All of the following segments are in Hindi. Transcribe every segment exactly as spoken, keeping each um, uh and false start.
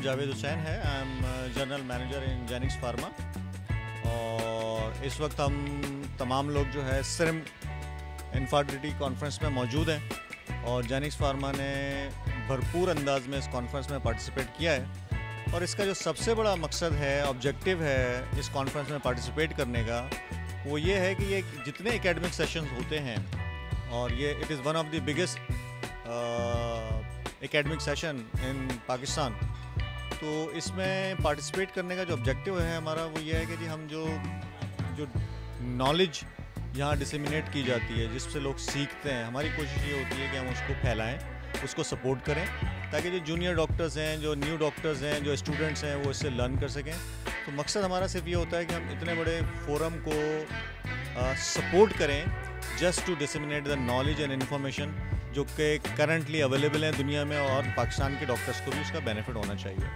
जावेद हुसैन है। I am general manager in Genix pharma और इस वक्त हम तमाम लोग जो है सिर्म इन्फर्टिलिटी कॉन्फ्रेंस में मौजूद हैं और जेनिक्स फार्मा ने भरपूर अंदाज में इस कॉन्फ्रेंस में पार्टिसिपेट किया है। और इसका जो सबसे बड़ा मकसद है, ऑब्जेक्टिव है इस कॉन्फ्रेंस में पार्टिसिपेट करने का, वो ये है कि ये जितने एकेडमिक सेशंस होते हैं और ये it is one of the biggest academic session in Pakistan, तो इसमें पार्टिसिपेट करने का जो ऑब्जेक्टिव है हमारा वो ये है कि जी हम जो जो नॉलेज यहाँ डिसेमिनेट की जाती है, जिससे लोग सीखते हैं, हमारी कोशिश ये होती है कि हम उसको फैलाएं, उसको सपोर्ट करें, ताकि जो जूनियर डॉक्टर्स हैं, जो न्यू डॉक्टर्स हैं, जो स्टूडेंट्स हैं, वो इससे लर्न कर सकें। तो मकसद हमारा सिर्फ ये होता है कि हम इतने बड़े फोरम को सपोर्ट करें just to disseminate the knowledge and information जो कि करंटली अवेलेबल हैं दुनिया में, और पाकिस्तान के डॉक्टर्स को भी उसका बेनिफिट होना चाहिए।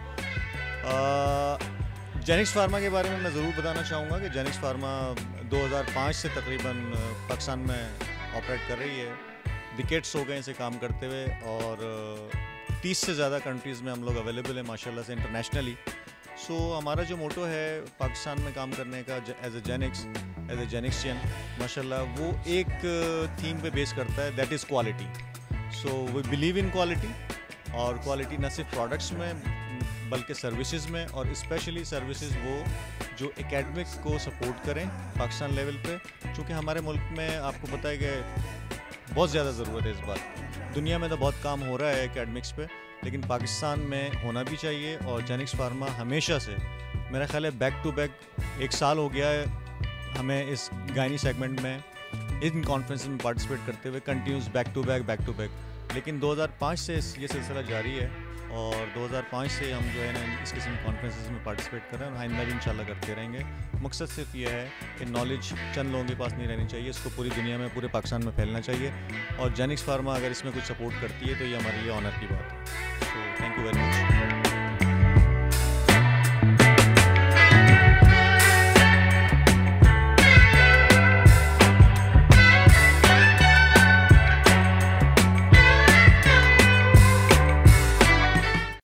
जेनिक्स फार्मा के बारे में मैं ज़रूर बताना चाहूँगा कि जेनिक्स फार्मा दो हज़ार पाँच से तकरीबन पाकिस्तान में ऑपरेट कर रही है। डिकेड्स हो गए इसे काम करते हुए और तीस से ज़्यादा कंट्रीज़ में हम लोग अवेलेबल हैं माशाल्लाह से इंटरनेशनली। सो so, हमारा जो मोटो है पाकिस्तान में काम करने का एज ए जेनिक्स एज ए जेनिक्सियन माशाल्लाह, वो एक थीम पे बेस करता है, that is quality. So we believe in quality, और क्वालिटी न सिर्फ प्रोडक्ट्स में बल्कि सर्विसेज में, और स्पेशली सर्विसेज वो जो एकेडमिक्स को सपोर्ट करें पाकिस्तान लेवल पे, क्योंकि हमारे मुल्क में आपको पता है कि बहुत ज़्यादा ज़रूरत है इस बात। दुनिया में तो बहुत काम हो रहा है एकेडमिक्स पे, लेकिन पाकिस्तान में होना भी चाहिए। और जेनिक्स फार्मा हमेशा से, मेरा ख्याल है बैक टू बैक एक साल हो गया है हमें इस गायनी सेगमेंट में इन कॉन्फ्रेंस में पार्टिसिपेट करते हुए, continuous back to back back to back. लेकिन दो हज़ार पाँच से ये सिलसिला जारी है और दो हज़ार पाँच से हम जो है ना इस किस्म की कॉन्फ्रेंसेस में पार्टिसिपेट कर रहे हैं और आइंदा भी इंशाल्लाह करते रहेंगे। मकसद सिर्फ ये है कि नॉलेज चंद लोगों के पास नहीं रहनी चाहिए, इसको पूरी दुनिया में, पूरे पाकिस्तान में फैलना चाहिए। और जेनिक्स फार्मा अगर इसमें कुछ सपोर्ट करती है तो ये हमारे लिए ऑनर की बात है। So thank you very much.